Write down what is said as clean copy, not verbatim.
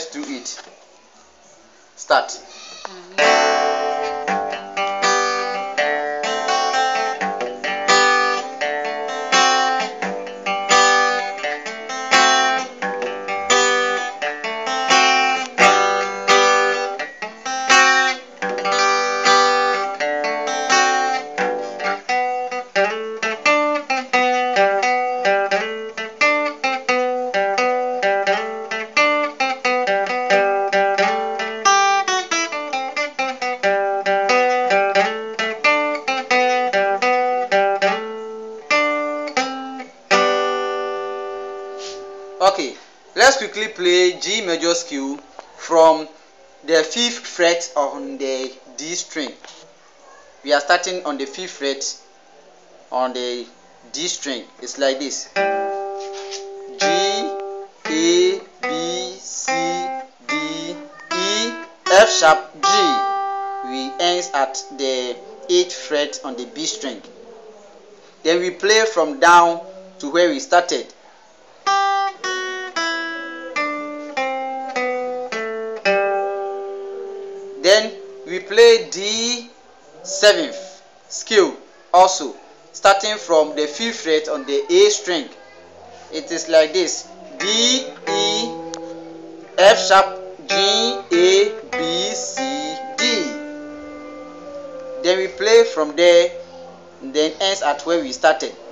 do it. Start. Okay, let's quickly play G major scale from the 5th fret on the D string. We are starting on the 5th fret on the D string. It's like this: G, A, B, C, D, E, F sharp, G. We end at the 8th fret on the B string. Then we play from down to where we started. Then we play D 7th scale also, starting from the 5th fret on the A string. It is like this: D, E, F sharp, G, A, B, C, D. Then we play from there, and then ends at where we started.